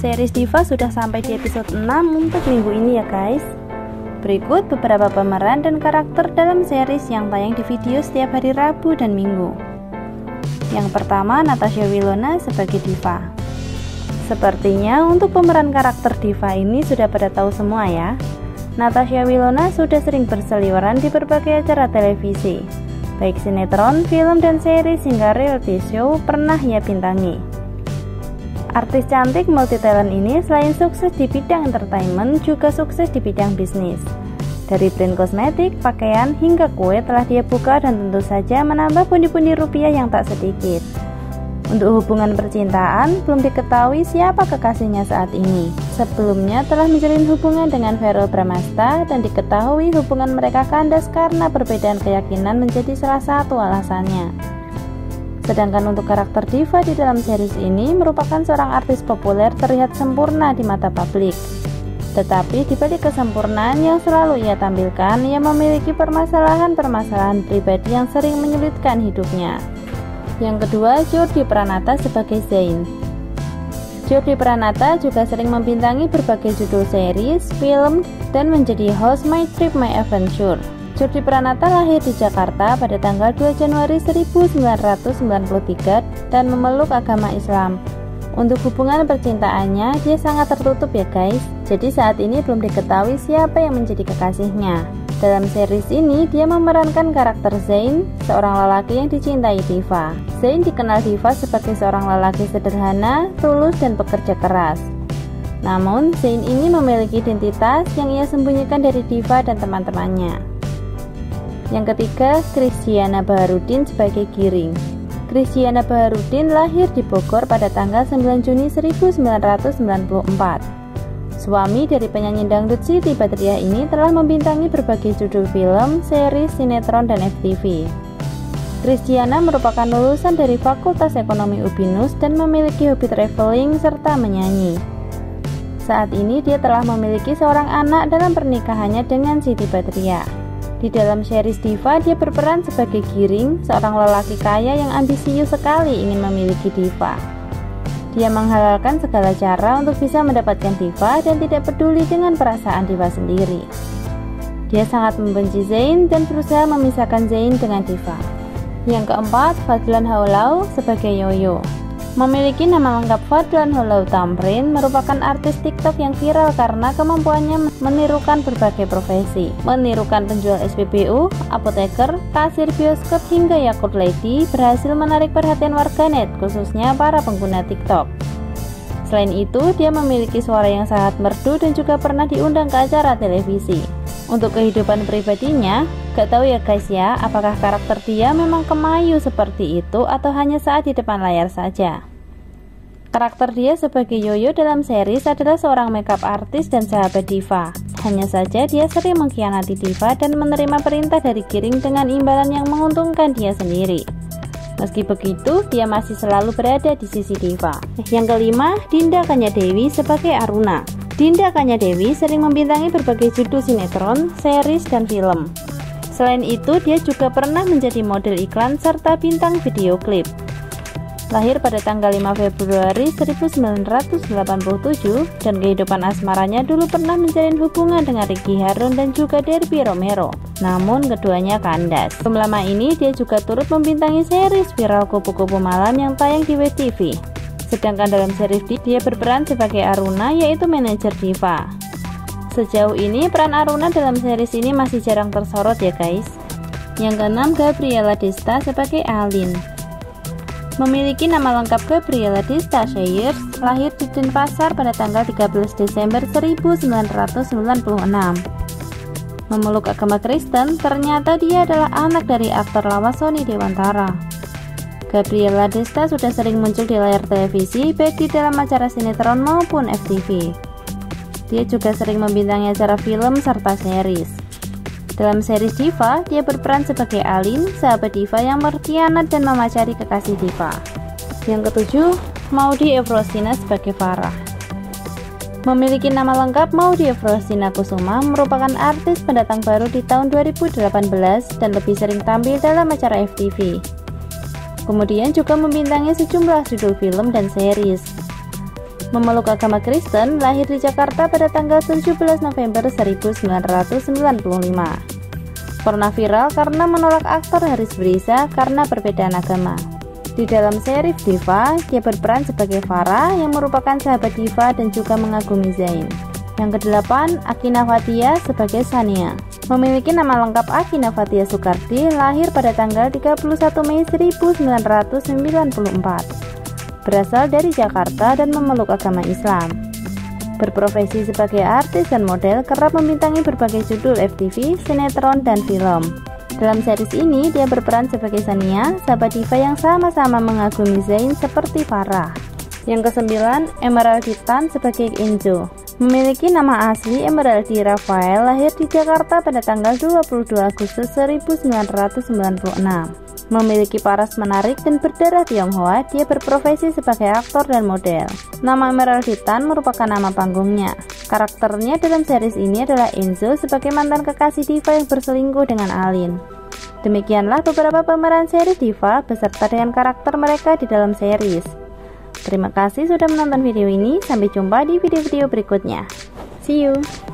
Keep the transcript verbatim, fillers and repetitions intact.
Series Diva sudah sampai di episode enam untuk minggu ini ya guys. Berikut beberapa pemeran dan karakter dalam series yang tayang di video setiap hari Rabu dan Minggu. Yang pertama, Natasha Wilona sebagai Diva. Sepertinya untuk pemeran karakter Diva ini sudah pada tahu semua ya. Natasha Wilona sudah sering berseliweran di berbagai acara televisi, baik sinetron, film, dan series hingga reality show pernah ia bintangi. Artis cantik multi-talent ini selain sukses di bidang entertainment, juga sukses di bidang bisnis. Dari brand kosmetik, pakaian, hingga kue telah dia buka dan tentu saja menambah pundi-pundi rupiah yang tak sedikit. Untuk hubungan percintaan, belum diketahui siapa kekasihnya saat ini. Sebelumnya telah menjalin hubungan dengan Verrell Bramasta dan diketahui hubungan mereka kandas karena perbedaan keyakinan menjadi salah satu alasannya. Sedangkan untuk karakter Diva di dalam series ini merupakan seorang artis populer terlihat sempurna di mata publik. Tetapi di balik kesempurnaan yang selalu ia tampilkan, ia memiliki permasalahan-permasalahan pribadi yang sering menyulitkan hidupnya. Yang kedua, Jordi Pranata sebagai Zain. Jordi Pranata juga sering membintangi berbagai judul series, film, dan menjadi host My Trip My Adventure. Jordi Pranata lahir di Jakarta pada tanggal dua Januari seribu sembilan ratus sembilan puluh tiga dan memeluk agama Islam. Untuk hubungan percintaannya, dia sangat tertutup ya guys. Jadi saat ini belum diketahui siapa yang menjadi kekasihnya. Dalam series ini, dia memerankan karakter Zain, seorang lelaki yang dicintai Diva. Zain dikenal Diva sebagai seorang lelaki sederhana, tulus, dan pekerja keras. Namun, Zain ini memiliki identitas yang ia sembunyikan dari Diva dan teman-temannya. Yang ketiga, Christiana Baharudin sebagai Giring. Christiana Baharudin lahir di Bogor pada tanggal sembilan Juni seribu sembilan ratus sembilan puluh empat. Suami dari penyanyi dangdut Siti Badriah ini telah membintangi berbagai judul film, series, sinetron, dan F T V. Christiana merupakan lulusan dari Fakultas Ekonomi Ubinus dan memiliki hobi traveling serta menyanyi. Saat ini dia telah memiliki seorang anak dalam pernikahannya dengan Siti Badriah. Di dalam series Diva, dia berperan sebagai Giring, seorang lelaki kaya yang ambisius sekali ingin memiliki Diva. Dia menghalalkan segala cara untuk bisa mendapatkan Diva dan tidak peduli dengan perasaan Diva sendiri. Dia sangat membenci Zain dan berusaha memisahkan Zain dengan Diva. Yang keempat, Fadlan Haulau sebagai Yoyo. Memiliki nama lengkap Fadlan Haulau Tamrin, merupakan artis TikTok yang viral karena kemampuannya menirukan berbagai profesi, menirukan penjual S P B U, apoteker, kasir bioskop, hingga Yakult Lady, berhasil menarik perhatian warganet, khususnya para pengguna TikTok. Selain itu, dia memiliki suara yang sangat merdu dan juga pernah diundang ke acara televisi. Untuk kehidupan pribadinya, gak tahu ya guys ya, apakah karakter dia memang kemayu seperti itu atau hanya saat di depan layar saja. Karakter dia sebagai Yoyo dalam series adalah seorang makeup artis dan sahabat Diva. Hanya saja dia sering mengkhianati Diva dan menerima perintah dari Giring dengan imbalan yang menguntungkan dia sendiri. Meski begitu, dia masih selalu berada di sisi Diva. Yang kelima, Dinda Kanyadewi sebagai Aruna. Dinda Kanyadewi sering membintangi berbagai judul sinetron, series, dan film. Selain itu, dia juga pernah menjadi model iklan serta bintang video klip. Lahir pada tanggal lima Februari seribu sembilan ratus delapan puluh tujuh dan kehidupan asmaranya dulu pernah menjalin hubungan dengan Ricky Harun dan juga Derby Romero. Namun keduanya kandas. Belum lama ini dia juga turut membintangi series viral Kupu-Kupu Malam yang tayang di W T V. Sedangkan dalam series dia berperan sebagai Aruna, yaitu manajer Diva. Sejauh ini peran Aruna dalam series ini masih jarang tersorot ya guys. Yang keenam, Gabriela Desta sebagai Alin. Memiliki nama lengkap Gabriela Desta Shayers, lahir di Denpasar pada tanggal tiga belas Desember seribu sembilan ratus sembilan puluh enam. Memeluk agama Kristen, ternyata dia adalah anak dari aktor lawas Sony Dewantara. Gabriela Desta sudah sering muncul di layar televisi, baik di dalam acara sinetron maupun F T V. Dia juga sering membintangi acara film serta series. Dalam series Diva, dia berperan sebagai Alin, sahabat Diva yang berkhianat dan memacari kekasih Diva. Yang ketujuh, Maudy Efrosina sebagai Farah. Memiliki nama lengkap Maudy Efrosina Kusuma, merupakan artis pendatang baru di tahun dua ribu delapan belas dan lebih sering tampil dalam acara F T V. Kemudian juga membintangi sejumlah judul film dan series. Memeluk agama Kristen, lahir di Jakarta pada tanggal tujuh belas November seribu sembilan ratus sembilan puluh lima. Pernah viral karena menolak aktor Haris Brisa karena perbedaan agama. Di dalam seri Diva, dia berperan sebagai Farah yang merupakan sahabat Diva dan juga mengagumi Zain. Yang kedelapan, Akina Fathia sebagai Sania. Memiliki nama lengkap Akina Fathia Soekardi, lahir pada tanggal tiga puluh satu Mei seribu sembilan ratus sembilan puluh empat. Berasal dari Jakarta dan memeluk agama Islam. Berprofesi sebagai artis dan model, kerap membintangi berbagai judul F T V, sinetron, dan film. Dalam series ini, dia berperan sebagai Sania, sahabat Diva yang sama-sama mengagumi Zain seperti Farah. Yang kesembilan, Emeraldi Tan sebagai Enzo. Memiliki nama asli Emeraldi Rafael, lahir di Jakarta pada tanggal dua puluh dua Agustus seribu sembilan ratus sembilan puluh enam. Memiliki paras menarik dan berdarah Tionghoa, dia berprofesi sebagai aktor dan model. Nama Emeraldi Tan merupakan nama panggungnya. Karakternya dalam series ini adalah Enzo sebagai mantan kekasih Diva yang berselingkuh dengan Alin. Demikianlah beberapa pemeran series Diva beserta dengan karakter mereka di dalam series. Terima kasih sudah menonton video ini, sampai jumpa di video-video berikutnya. See you!